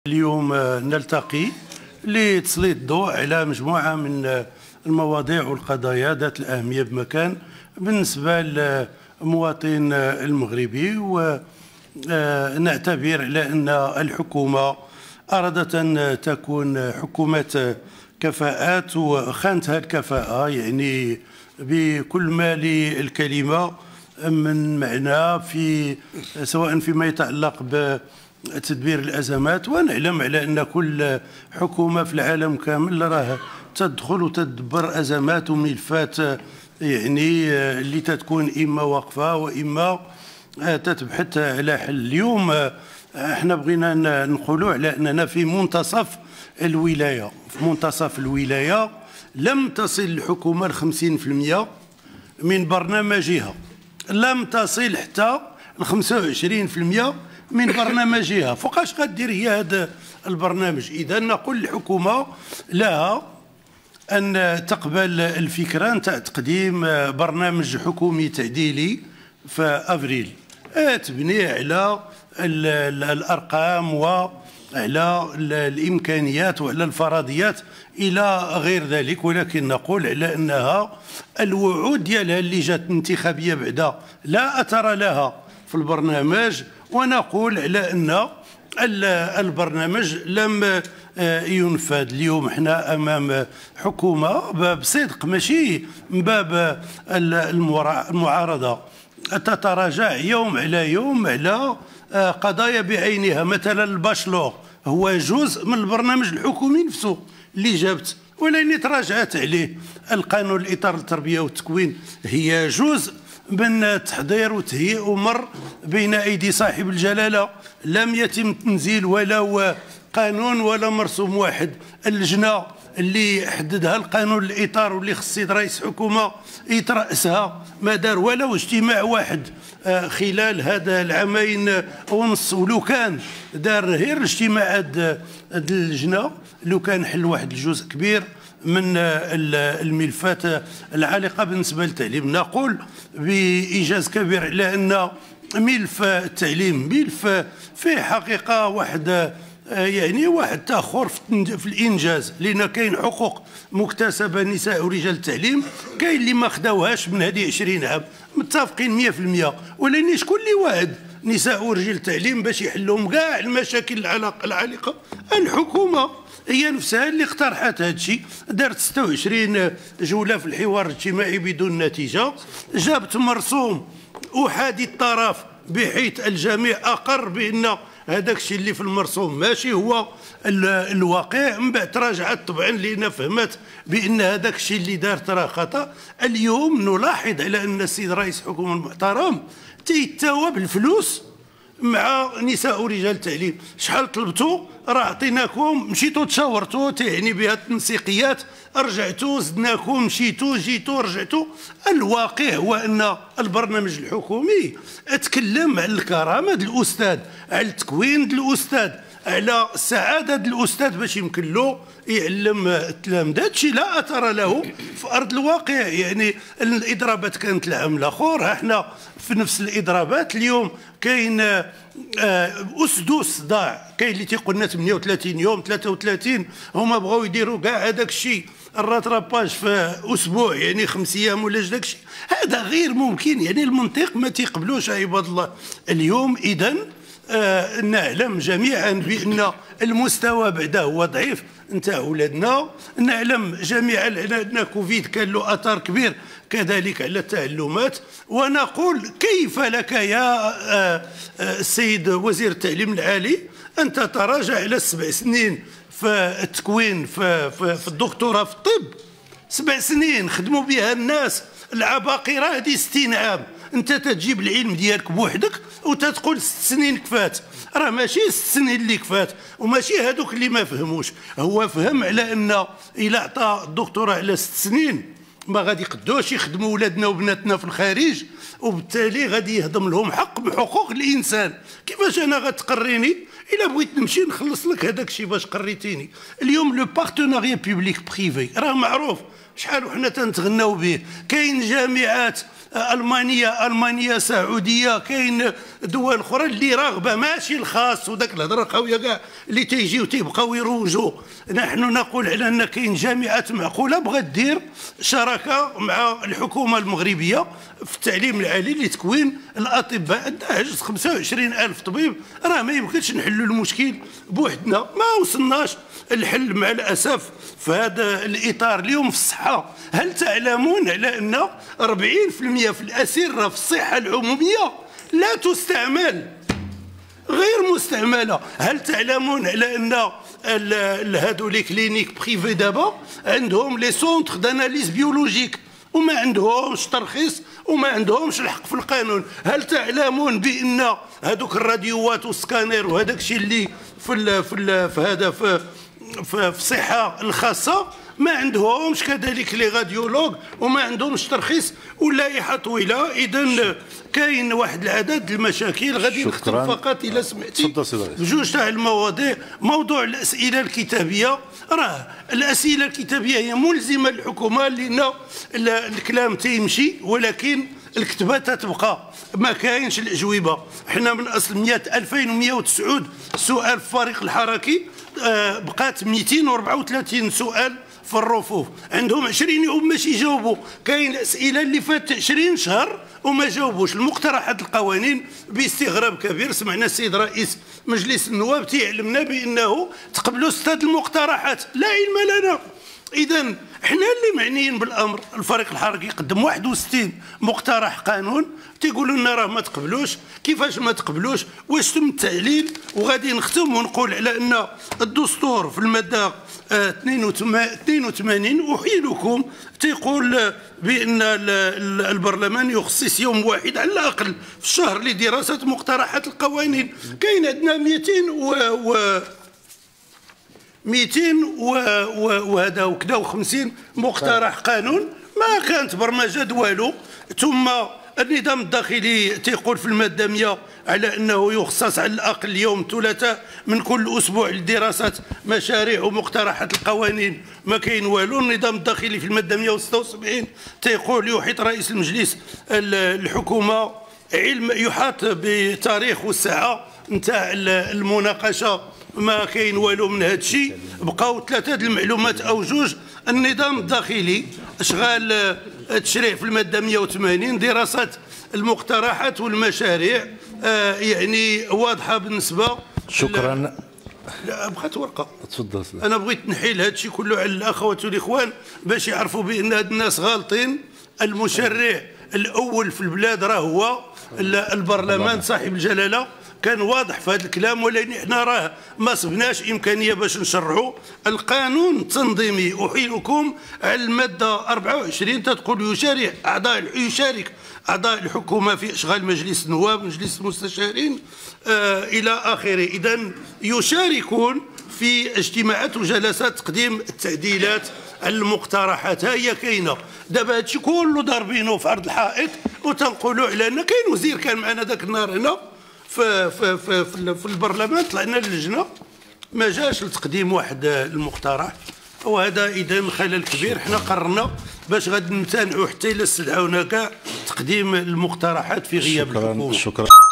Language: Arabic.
اليوم نلتقي لتسليط الضوء على مجموعة من المواضيع والقضايا ذات الأهمية بمكان بالنسبة للمواطن المغربي، ونعتبر على أن الحكومة أرادت أن تكون حكومة كفاءات وخانتها الكفاءة، يعني بكل ما للكلمة من معنى في سواء فيما يتعلق بتدبير الأزمات. ونعلم على أن كل حكومة في العالم كامل راه تدخل وتدبر أزمات وملفات يعني اللي تتكون إما واقفة وإما تتبحث على حل. اليوم احنا بغينا نقولوا على أننا في منتصف الولاية. في منتصف الولاية لم تصل الحكومة ل 50% من برنامجها، لم تصل حتى ل 25% من برنامجها. فوقاش غدير هي هذا البرنامج؟ إذا نقول الحكومة لها أن تقبل الفكرة نتاع تقديم برنامج حكومي تعديلي في أفريل، تبني على الأرقام وعلى الإمكانيات وعلى الفرضيات إلى غير ذلك. ولكن نقول على أنها الوعود ديالها اللي جات انتخابية بعدا لا أثر لها في البرنامج، ونقول على أن البرنامج لم ينفذ. اليوم احنا امام حكومه بصدق ماشي من باب المعارضه تتراجع يوم على يوم على قضايا بعينها. مثلا الباشلور هو جزء من البرنامج الحكومي نفسه اللي جابت ولكن تراجعت عليه. القانون الاطار التربيه والتكوين هي جزء من تحضير وتهيئ ومر بين أيدي صاحب الجلالة، لم يتم تنزيل ولا قانون ولا مرسوم واحد. اللجنة اللي حددها القانون الإطار واللي خص رئيس حكومة يترأسها ما دار ولو اجتماع واحد خلال هذا العامين ونص، ولو كان دار غير الاجتماعات اللجنة لو كان حل واحد الجزء كبير من الملفات العالقة بالنسبة للتعليم. نقول بإيجاز كبير على أن ملف التعليم ملف فيه حقيقة واحد يعني واحد تأخر في الإنجاز، لأن كاين حقوق مكتسبة نساء ورجال التعليم كاين اللي ما خداوهاش من هذه 20 عام، متفقين 100%، ولكن شكون اللي واعد نساء ورجال التعليم باش يحلهم كاع المشاكل العالقة؟ الحكومة هي نفسها اللي اقترحت هذا الشيء، دارت 26 جولة في الحوار الاجتماعي بدون نتيجة، جابت مرسوم أحادي الطرف بحيث الجميع أقر بأن هذاك الشيء اللي في المرسوم ماشي هو الواقع. من بعد تراجعت طبعا لأن فهمت بأن هذاك الشيء اللي دارت راه خطأ. اليوم نلاحظ على أن السيد رئيس الحكومة المحترم تيتاوى بالفلوس مع نساء ورجال التعليم. شحال طلبتوا راه عطيناكم، مشيتوا تشاورتوا تعني بها التنسيقيات، رجعتوا زدناكم، مشيتوا جيتوا رجعتوا. الواقع هو ان البرنامج الحكومي اتكلم على الكرامه ديال الاستاذ، على التكوين ديال الاستاذ، على السعاده ديال الاستاذ باش يمكن له يعلم التلاميذ. هذا الشيء لا اثر له في ارض الواقع. يعني الاضرابات كانت العام الاخر، احنا في نفس الاضرابات. اليوم كاين اسدس ضاع، كاين اللي تيقول لنا 38 يوم 33، هما بغاو يديروا كاع هذاك الشيء الراتراباج في اسبوع، يعني 5 ايام ولا داك الشيء. هذا غير ممكن، يعني المنطق ما تيقبلوش عباد الله. اليوم اذا نعلم جميعا بان المستوى بعدا هو ضعيف نتاع ولادنا. نعلم جميعا ان كوفيد كان له اثر كبير كذلك على التعلمات. ونقول كيف لك يا السيد وزير التعليم العالي ان تتراجع الى 7 سنين في التكوين في الدكتوراه في الطب؟ 7 سنين خدموا بها الناس العباقرة، هذه 60 عام. انت تجيب العلم ديالك بوحدك وتتقول 6 سنين كفات. راه ماشي 6 سنين اللي كفات، وماشي هذوك اللي ما فهموش. هو فهم على ان الى عطى الدكتوراه على 6 سنين ما غادي يقدوش يخدموا ولادنا وبناتنا في الخارج، وبالتالي غادي يهضم لهم حق بحقوق الانسان. كيفاش انا غتقريني الا بغيت نمشي نخلص لك هذاك الشيء باش قريتيني؟ اليوم لو بارتناريا بوبليك بريفي راه معروف، شحال وحنا تنتغناو به. كاين جامعات المانيا سعوديه، كاين دول اخرى اللي راغبه ماشي الخاص وداك الهضره القويه كاع اللي تيجيو تيبقاو يروجوا. نحن نقول على ان كاين جامعات معقوله بغات دير شراكه مع الحكومه المغربيه في التعليم العالي لتكوين الاطباء. عندنا عجز 25,000 طبيب، راه ما يمكنش نحلوا المشكل بوحدنا، ما وصلناش الحل مع الاسف في هذا الاطار. اليوم في الصحه، هل تعلمون على ان 40% في الاسره في الصحه العموميه لا تستعمل، غير مستعمله؟ هل تعلمون على ان هادو لي كلينيك بريفي دابا عندهم لي سونتر داناليز بيولوجيك وما عندهمش ترخيص وما عندهمش الحق في القانون؟ هل تعلمون بان هذوك الراديوات والسكانير وهذاك الشيء اللي في الصحه الخاصه ما عندهمش كذلك لي راديولوج وما عندهمش ترخيص واللائحه طويله؟ اذا كاين واحد العدد المشاكل. غادي نختم فقط الى سمعتي بجوج تاع المواضيع. موضوع الاسئله الكتابيه، راه الاسئله الكتابيه هي ملزمه للحكومه لان الكلام تيمشي ولكن الكتبه تتبقى، ما كاينش الاجوبه. حنا من اصل 2109 سؤال في الفريق الحركي، بقات 234 سؤال في الرفوف، عندهم 20 يوم باش يجاوبوا. كاين اسئله اللي فات 20 شهر وما جاوبوش. المقترحات القوانين باستغراب كبير سمعنا السيد رئيس مجلس النواب تيعلمنا بانه تقبلوا 6 المقترحات، لا علم لنا. اذا احنا اللي معنيين بالامر. الفريق الحركي قدم 61 مقترح قانون، تيقولوا لنا راه ما تقبلوش. كيفاش ما تقبلوش؟ واش تم التعليل؟ وغادي نختم ونقول على ان الدستور في الماده 82 احيلكم تيقول بان البرلمان يخصص يوم واحد على الاقل في الشهر لدراسه مقترحات القوانين. كاين عندنا 200 وهذا وكذا و50 مقترح قانون ما كانت برمجه والو. ثم النظام الداخلي تيقول في الماده 100 على انه يخصص على الاقل يوم ثلاثاء من كل اسبوع لدراسه مشاريع ومقترحات القوانين، ما كاين والو. النظام الداخلي في الماده 176 تيقول يحيط رئيس المجلس الحكومه علم، يحاط بتاريخ والساعه نتاع المناقشه، ما كاين والو من هذا الشيء. بقاو 3 المعلومات او جوج. النظام الداخلي اشغال التشريع في الماده 180 دراسه المقترحات والمشاريع يعني واضحه بالنسبه. شكرا. لا بقات ورقه. تفضل. انا بغيت نحيل هذا الشيء كله على الاخوات والاخوان باش يعرفوا بان هاد الناس غالطين. المشرع الاول في البلاد راه هو البرلمان صاحب الجلاله. كان واضح في هذا الكلام، ولكن احنا راه ما صبناش امكانيه باش نشرعوا القانون التنظيمي. احيلكم على الماده 24 تقول يشارك اعضاء الحكومه في اشغال مجلس النواب مجلس المستشارين الى اخره. اذا يشاركون في اجتماعات وجلسات تقديم التعديلات على المقترحات. ها هي كاينه دابا هادشي كله ضاربينه في عرض الحائط وتنقولوا على ان كاين وزير كان معنا ذاك النهار هنا في البرلمان، طلعنا للجنه ما جاش لتقديم واحد المقترح، وهذا اذا خلل كبير. حنا قررنا باش غادي نمتنعوا حتى الا استدعونا كاع تقديم المقترحات في غياب الحكومه. شكرا.